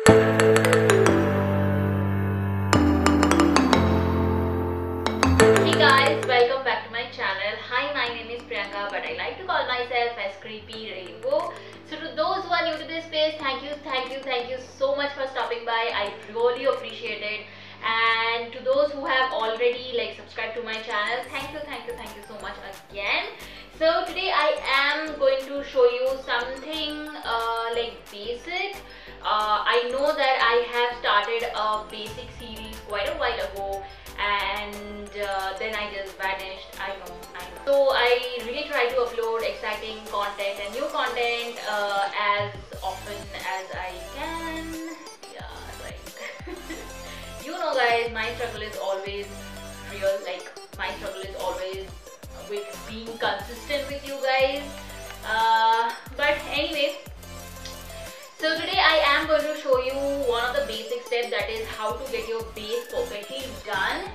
Hey guys, welcome back to my channel. Hi, my name is Priyanka, but I like to call myself as Creepy Rainbow. So to those who are new to this space, thank you so much for stopping by. I really appreciate it. And to those who have already subscribed to my channel, thank you so much again. So today I am going to show you something basic. I know that I have started a basic series quite a while ago, and then I just vanished. I know. So I really try to upload exciting content and new content as often as I can. Yeah, right. You know guys, my struggle is always real. My struggle is always with being consistent with you guys. But anyways, so today I am going to show you one of the basic steps, that is how to get your base perfectly done.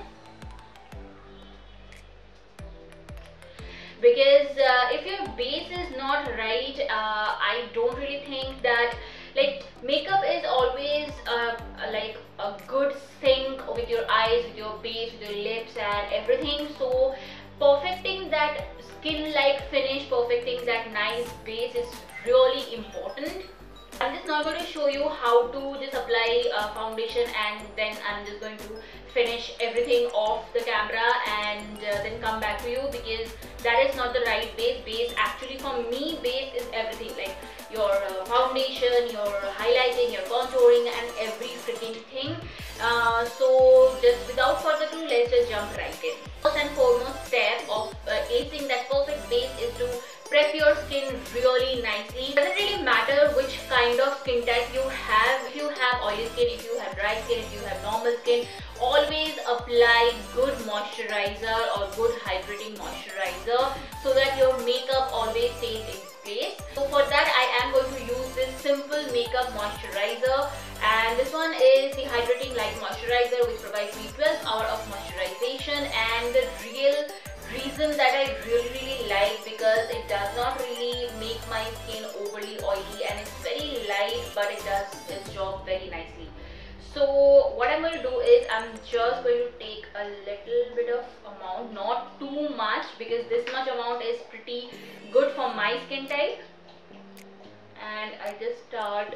Because if your base is not right, I don't really think that makeup is always a good sync with your eyes, with your base, with your lips and everything. So perfecting that skin-like finish, perfecting that nice base is really important. I'm just not going to show you how to just apply foundation and then I'm just going to finish everything off the camera and then come back to you, because that is not the right base. Base actually, for me, base is everything, like your foundation, your highlighting, your contouring and every freaking thing. So just without further ado, let's just jump right in. First and foremost step of acing that perfect base is to prep your skin really nicely. It doesn't really matter which kind of skin type you have. If you have oily skin, if you have dry skin, if you have normal skin, always apply good moisturizer or good hydrating moisturizer so that your makeup always stays in place. So for that I am going to use this simple makeup moisturizer, and this one is the Hydrating Light Moisturizer, which provides me 12 hours of moisturization. And the real reason that I really like, because it does not really make my skin overly oily and it's very light, but it does its job very nicely. So what I'm going to do is I'm just going to take a little bit of amount, not too much, because this much amount is pretty good for my skin type. And I just start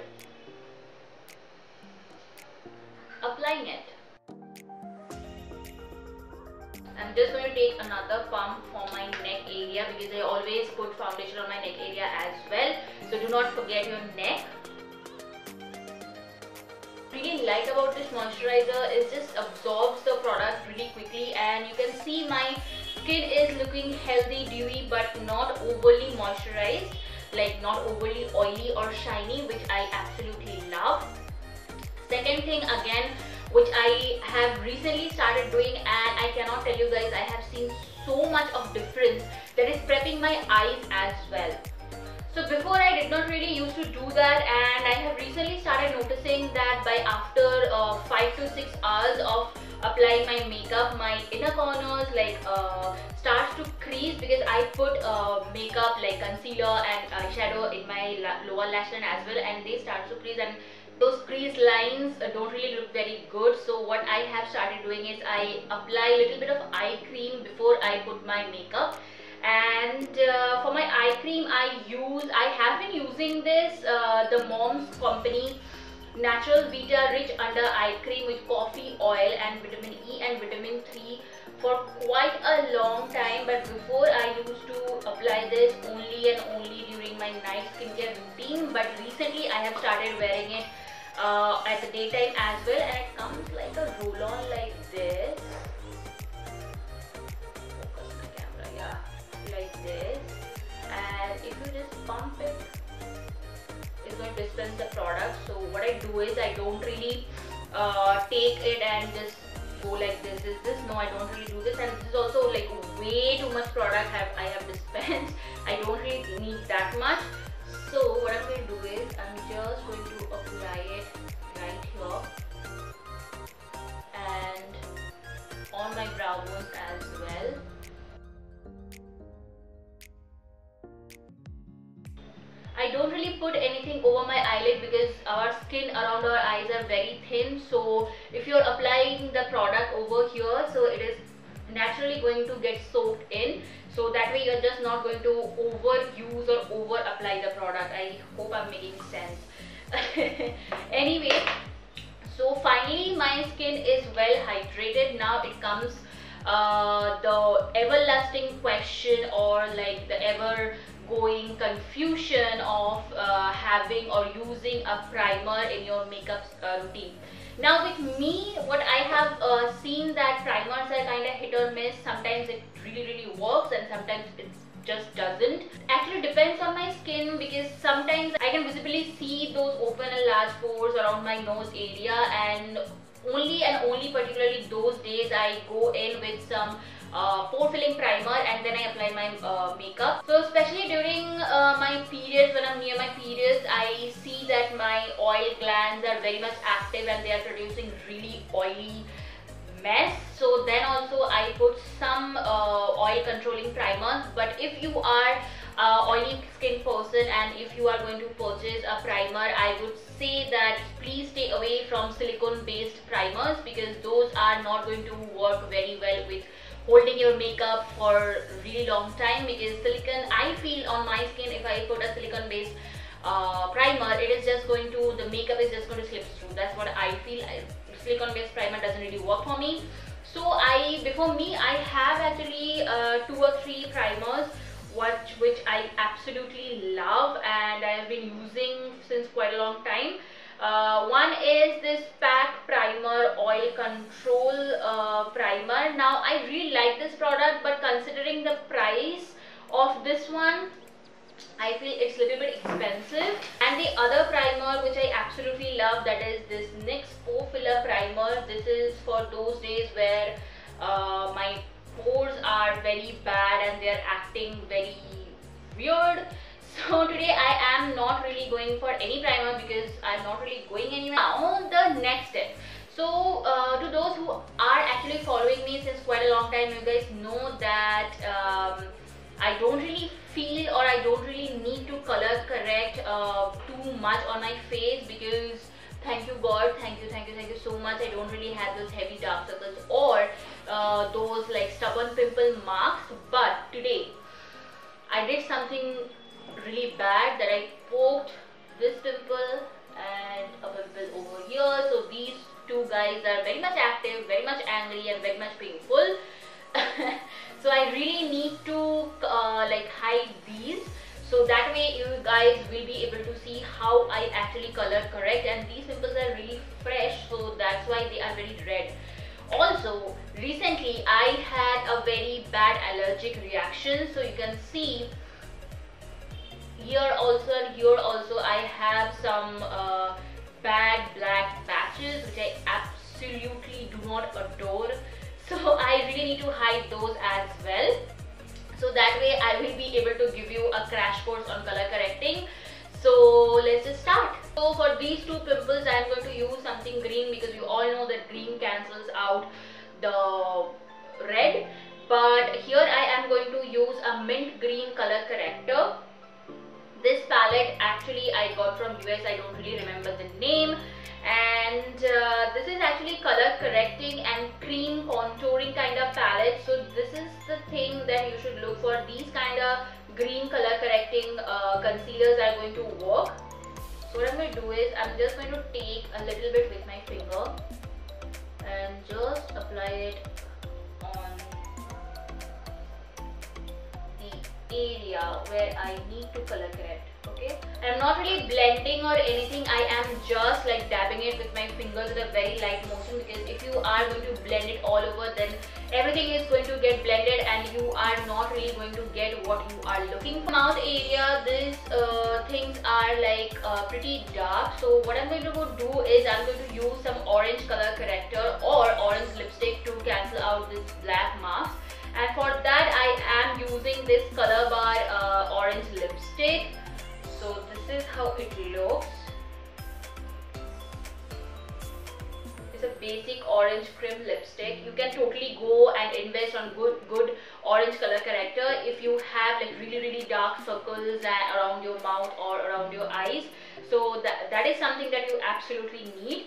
applying it. I'm just going to take another pump for my neck area, because I always put foundation on my neck area as well. So do not forget your neck. Really like about this moisturizer is just absorbs the product really quickly, and you can see my skin is looking healthy, dewy, but not overly moisturized, like not overly oily or shiny, which I absolutely love. Second thing again, which I have recently started doing, and I cannot tell you guys, I have seen so much of difference, that is prepping my eyes as well. So before I did not really used to do that, and I have recently started noticing that by after 5 to 6 hours of applying my makeup, my inner corners starts to crease, because I put makeup like concealer and eyeshadow in my lower lash line as well, and they start to crease, and those crease lines don't really look very good. So what I have started doing is I apply a little bit of eye cream before I put my makeup. And for my eye cream, I have been using this the Mom's Company Natural Vita Rich Under Eye Cream with coffee oil and vitamin E and vitamin 3 for quite a long time. But before, I used to apply this only and only during my night skincare routine, but recently I have started wearing it at the daytime as well, and it comes like a roll-on like this. Focus my camera, yeah, like this. And if you just pump it, it's going to dispense the product. So what I do is I don't really take it and just go like this. No, I don't really do this. And this is also like way too much product I have dispensed. I don't really need that much. So what I'm going to do is I'm just going to apply it right here and on my brow bones as well. I don't really put any anything over my eyelid because our skin around our eyes are very thin. So if you're applying the product over here, so it is naturally going to get soaked in, so that way you're just not going to overuse or over apply the product. I hope I'm making sense. Anyway, so finally my skin is well hydrated. Now it comes the everlasting question, or like the ever going confusion of having or using a primer in your makeup routine. Now with me, what I have seen that primers are kind of hit or miss. Sometimes it really works and sometimes it just doesn't. Actually depends on my skin, because sometimes I can visibly see those open and large pores around my nose area, and only particularly those days I go in with some pore filling primer and then I apply my makeup. So especially during my periods, when I'm near my periods, I see that my oil glands are very much active and they are producing really oily mess. So then also I put some oil controlling primer. But if you are oily skin person and if you are going to purchase a primer, I would say that please stay away from silicone based primers, because those are not going to work very well with holding your makeup for a really long time. Because silicone, I feel on my skin, if I put a silicone based primer, it is just going to, the makeup is just going to slip through. That's what I feel. Silicone based primer doesn't really work for me. So before me, I have actually 2 or 3 primers which I absolutely love and I have been using since quite a long time. One is this PAC Primer Oil Control Primer. Now I really like this product, but considering the price of this one, I feel it's a little bit expensive. And the other primer which I absolutely love, that is this NYX Pore Filler Primer. This is for those days where my pores are very bad and they are acting very weird. So today I am not really going for any primer because I'm not really going anywhere. Now the next step. So to those who are actually following me since quite a long time, you guys know that I don't really feel, or I don't really need to color correct too much on my face, because thank you God, thank you so much, I don't really have those heavy dark circles or those like stubborn pimple marks. But today I did something really bad, that I poked this pimple and a pimple over here. So these two guys are very much active, very much angry and very much painful. So I really need to like hide these, so that way you guys will be able to see how I actually color correct. And these pimples are really fresh, so that's why they are very red. Also recently I had a very bad allergic reaction, so you can see here also and here also I have some bad black patches which I absolutely do not adore. So I really need to hide those as well, so that way I will be able to give you a crash course on color correcting. So let's just start. So for these two pimples I am going to use something green, because you all know that green cancels out the red. But here I am going to use a mint green color corrector. This palette actually I got from US, I don't really remember the name. And this is actually color correcting and cream contouring kind of palette. So this is the thing that you should look for. These kind of green color correcting concealers are going to work. So what I'm going to do is I'm just going to take a little bit with my finger and just apply it on the area where I need to color correct. Okay, I'm not really blending or anything, I am just like dabbing it with my fingers with a very light motion, because if you are going to blend it all over, then everything is going to get blended and you are not really going to get what you are looking for. Mouth area, these things are like pretty dark, so what I'm going to go do is I'm going to use some orange color corrector or orange lipstick to cancel out this black marks. And for that I am using this Color Bar orange lipstick. So this is how it looks. It's a basic orange cream lipstick. You can totally go and invest on good orange color corrector if you have like really dark circles around your mouth or around your eyes. So that is something that you absolutely need.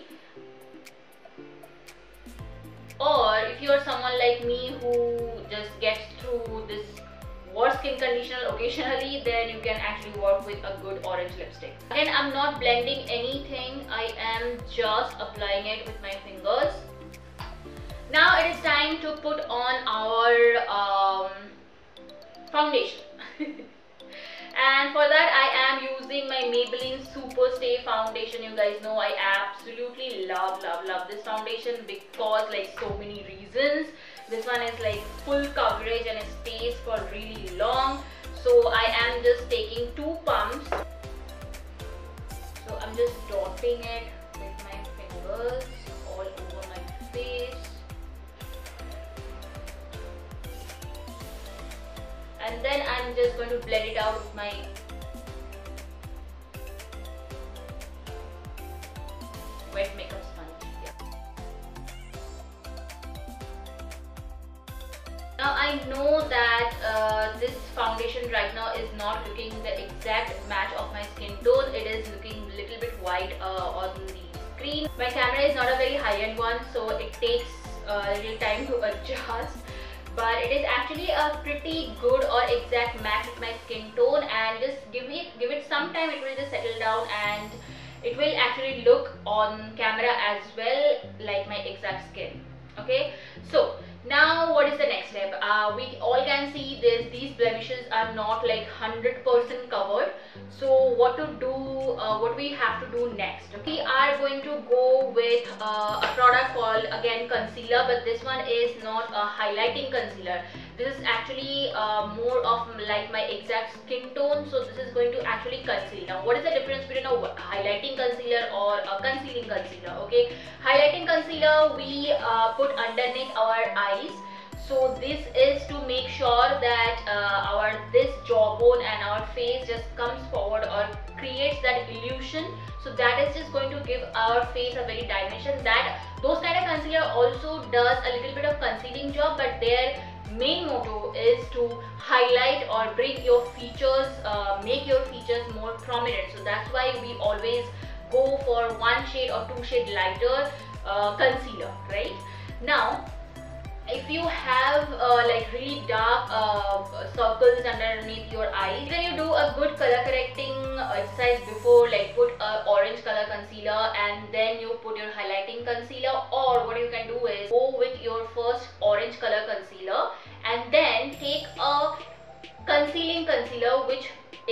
Or if you are someone like me who just gets through this worst skin condition occasionally, then you can actually work with a good orange lipstick. Again, I'm not blending anything, I am just applying it with my fingers. Now it is time to put on our foundation. And for that I am using my Maybelline Super Stay foundation. You guys know I absolutely love this foundation because like so many reasons. This one is like full coverage and it stays for really long. So I am just taking 2 pumps. So I'm just dotting it with my fingers all over my face. And then I'm just going to blend it out with my wet makeup sponge. Yeah. Now I know that this foundation right now is not looking the exact match of my skin tone. It is looking a little bit white on the screen. My camera is not a very high-end one, so it takes a little time to adjust. But it is actually a pretty good or exact match with my skin tone, and just give it some time, it will just settle down and it will actually look on camera as well like my exact skin. Okay, so now what is the next step? We all can see this, these blemishes are not like 100% covered. So what to do, what we have to do next? We are going to go with a product called again concealer, but this one is not a highlighting concealer. This is actually more of like my exact skin tone, so this is going to actually conceal. Now what is the difference between a highlighting concealer or a concealing concealer? Okay, highlighting concealer we put underneath our eyes. So this is to make sure that this jawbone and our face just comes forward or creates that illusion. So that is just going to give our face a very dimension. That those kind of concealer also does a little bit of concealing job, but their main motto is to highlight or bring your features, make your features more prominent. So that's why we always go for 1 shade or 2 shade lighter concealer, right? Now if you have like really dark circles underneath your eyes, then you do a good color correcting exercise before, like put a orange color concealer and then you put your highlighting concealer. Or what you can do is go with your first orange color concealer and then take a concealing concealer which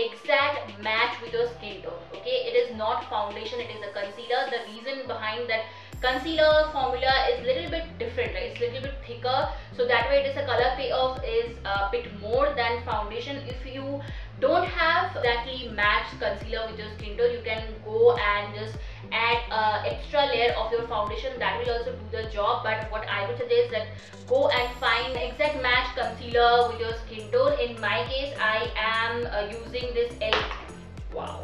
exact match with your skin tone. Okay, it is not foundation, it is a concealer. The reason behind that concealer formula is a little bit different, right? It's a little bit thicker, so that way it is a color payoff is a bit more than foundation. If you don't have exactly matched concealer with your skin tone, you can go and just add extra layer of your foundation. That will also do the job, but what I would suggest is that go and find exact match concealer with your skin tone. In my case, I am using this wow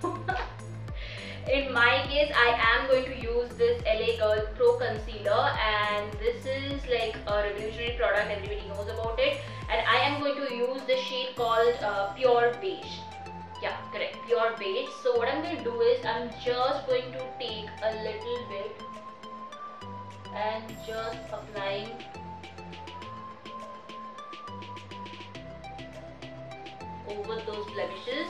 in my case I am going to use this LA Girl Pro Concealer, and this is like a revolutionary product, everybody knows about it, and I am going to use the shade called Pure Beige. Yeah, correct, Pure Beige. So what I'm going to do is I'm just going to take a little bit and just applying over those blemishes.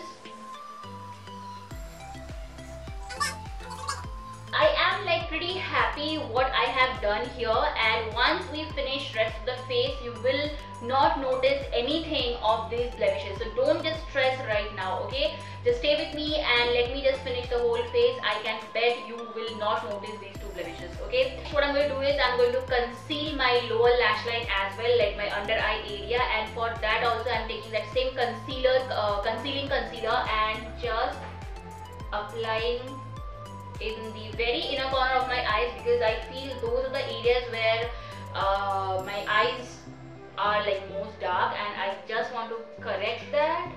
I am like pretty happy what I have done here, and once we finish rest of the face, you will not notice anything of these blemishes. So don't just stress right now, okay? Just stay with me and let me just finish the whole face. I can bet you will not notice these 2 blemishes, okay? So what I'm going to do is I'm going to conceal my lower lash line as well, like my under eye area, and for that also I'm taking that same concealing concealer and just applying in the very inner corner of my eyes, because I feel those are the areas where my eyes are like most dark, and I just want to correct that.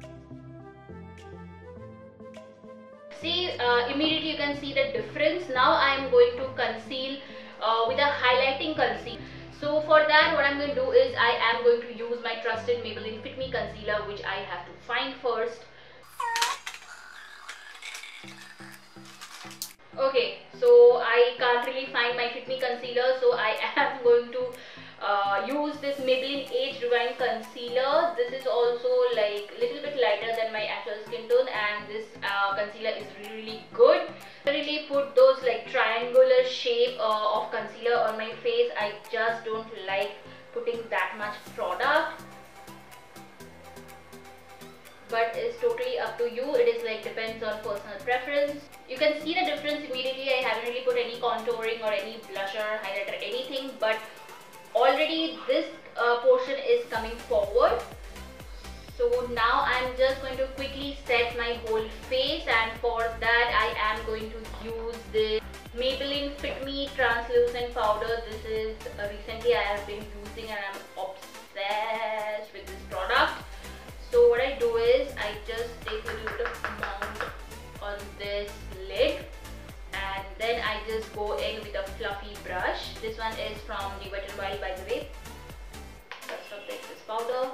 See, immediately you can see the difference. Now I am going to conceal with a highlighting concealer. So for that, what I'm going to do is I am going to use my trusted Maybelline Fit Me concealer, which I have to find first. Okay, so I can't really find my Fit Me concealer, so I am going to use this Maybelline Age Rewind concealer. This is also like little bit lighter than my actual skin tone, and this concealer is really good. I really put those like triangular shape of concealer on my face. I just don't like putting that much product, but it's totally up to you. It is like depends on personal preference. You can see the difference immediately. I haven't really put any contouring or any blusher, highlighter, anything, but already this portion is coming forward. So now I'm just going to quickly set my whole face, and for that I am going to use this Maybelline Fit Me translucent powder. This is recently I have been using and I'm obsessed with this product. So what I do is I just take a little bit of amount on this lid, and then I just go in with a fluffy brush. This one is from the Wet n Wild, by the way. Just of this powder.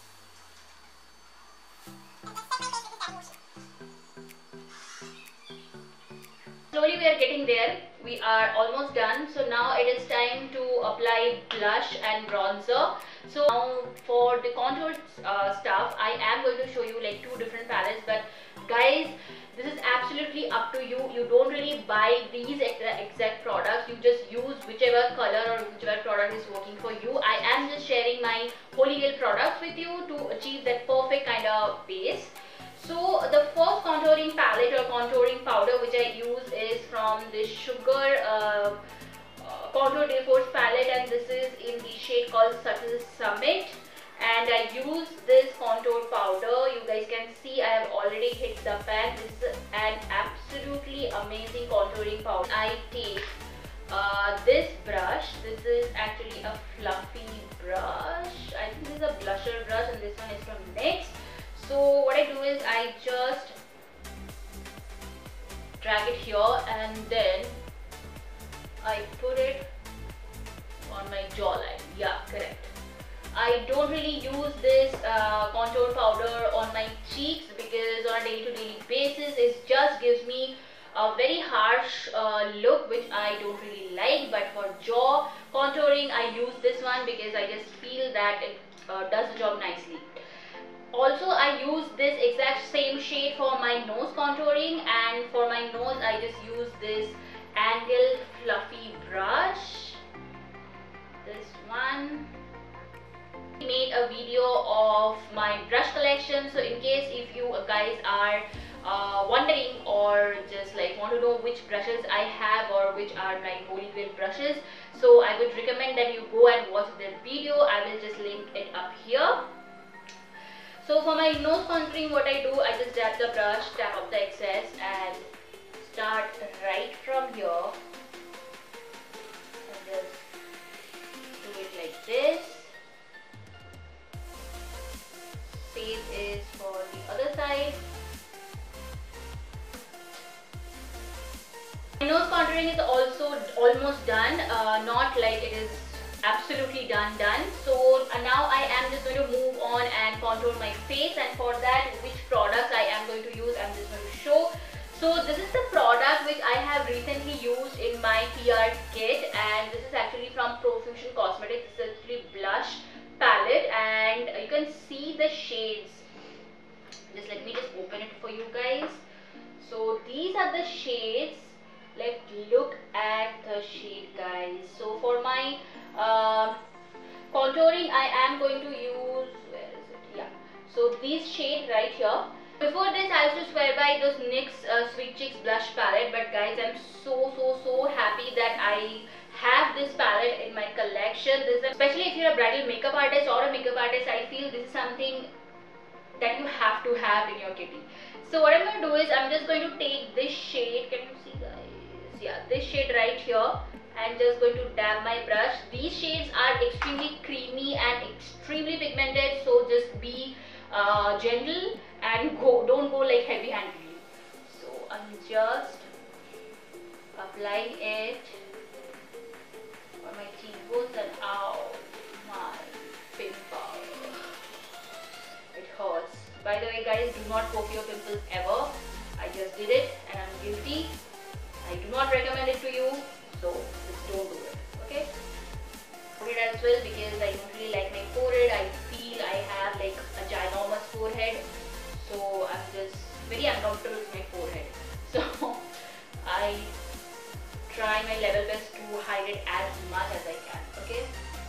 Slowly we are getting there. We are almost done. So now it is time to apply blush and bronzer. So now for the contour stuff, I am going to show you like two different palettes, but guys, this is absolutely up to you. You don't really buy these exact products. You just use whichever color or whichever product is working for you. I am just sharing my holy grail products with you to achieve that perfect kind of base. So the first contouring palette or contouring powder which I use is from the Sugar Contour de Force palette, and this is in the shade called Subtle Summit. And I use this contour powder. You guys can see I have already hit the pan. This is an absolutely amazing contouring powder. I take this brush. This is actually a fluffy brush. I think this is a blusher brush, and this one is from NYX. So what I do is I just drag it here, and then I put it on my jawline. Yeah, correct. I don't really use this contour powder on my cheeks because on a day-to-day basis it just gives me a very harsh look, which I don't really like. But for jaw contouring I use this one because I just feel that it does the job nicely. Also I use this exact same shade for my nose contouring, and for my nose I just use this angled fluffy brush. This one. I made a video of my brush collection, so in case if you guys are wondering or just like want to know which brushes I have or which are my holy grail brushes, so I would recommend that you go and watch that video. I will just link it up here. So for my nose contouring, what I do, I just dab the brush, tap up the excess, and start right from here, and just do it like this. Same is for the other side. My nose contouring is also almost done, not like it is absolutely done. So now I am just going to move on and contour my face, and for that which products I am going to use, I'm just going to show. So this is the product which I have recently used in my PR kit, and this is actually from Profusion Cosmetics. This is actually blush palette, and you can see the shades. Just let me just open it for you guys. So these are the shades. Let's look at the shade, guys. So for my contouring I am going to use, where is it? Yeah, so these shade right here. Before this I used to swear by those NYX Sweet Cheeks blush palette, but guys, I'm so happy that I have this palette in my collection. This is, especially if you're a bridal makeup artist or a makeup artist, I feel this is something that you have to have in your kitty. So what I'm going to do is I'm just going to take this shade. Can you see, guys? Yeah, this shade right here, and just going to dab my brush. These shades are extremely creamy and extremely pigmented, so just be gentle and don't go like heavy handedly. So I'm just applying it on my cheekbones, and ow, my pimple, it hurts. By the way guys, do not poke your pimples ever. I just did it and I'm guilty. I do not recommend it to you, so just don't do it. Okay? Forehead as well, because I don't really like my forehead. I feel I have like a ginormous forehead, so I'm just very uncomfortable with my forehead. So I try my level best to hide it as much as I can. Okay.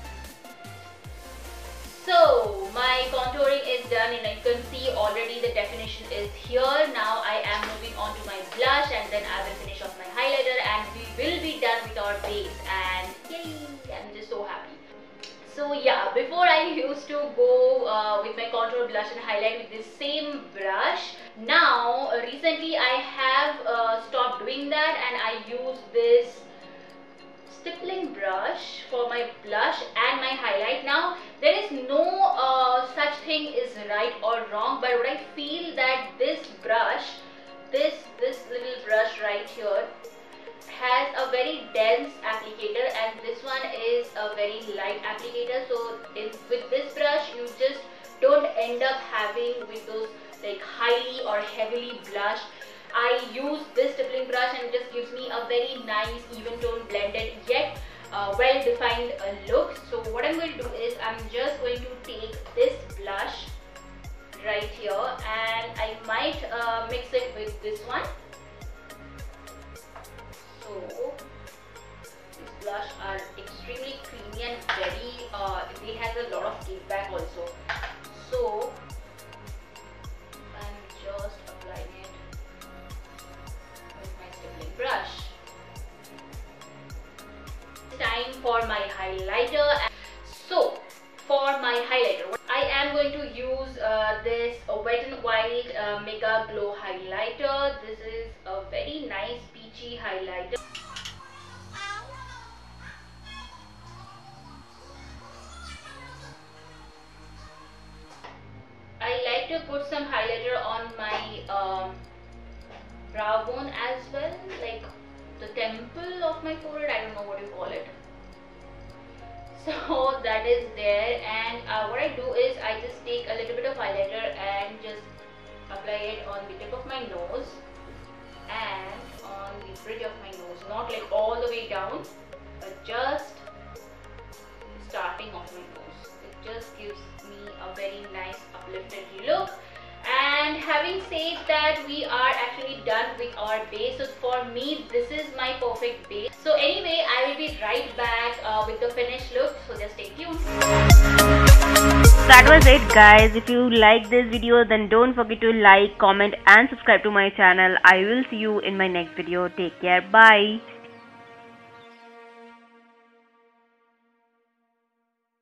So my contouring is done, and you can see already the definition is here. Now I am moving on to my blush, and then I will finish off my highlighter, and we will be done with our base. And yay, I'm just so happy. So yeah, before I used to go with my contour, blush and highlight with this same brush. Now recently I have stopped doing that, and I use this stippling brush for my blush and my highlight. Now there is no such thing is right or wrong, but what I feel that this brush, this little brush right here, has a very dense applicator, and this one is a very light applicator. So with this brush you just don't end up having with those like highly or heavily blush. I use this stippling brush, and it just gives me a very nice even tone blended yet well defined look. So what I'm going to do is I'm just going to take this blush right here, and I might mix it with this one. So these blush are extremely creamy and very it has a lot of kickback also. So I'm just applying it with my stippling brush. Time for my highlighter. So for my highlighter, I am going to use this Wet n Wild Mega Glow highlighter. This is a very nice peachy highlighter. I like to put some highlighter on my brow bone as well, like the temple of my forehead. I don't know what you call it. So that is there, and what I do is I just take a little bit of highlighter and just apply it on the tip of my nose and on the bridge of my nose, not like all the way down, but just starting off my nose. It just gives me a very nice uplifted look. And having said that, we are actually done with our base. So for me, this is my perfect base. So anyway, I will be right back with the finished look. So just stay tuned. That was it, guys. If you like this video, then don't forget to like, comment and subscribe to my channel. I will see you in my next video. Take care. Bye.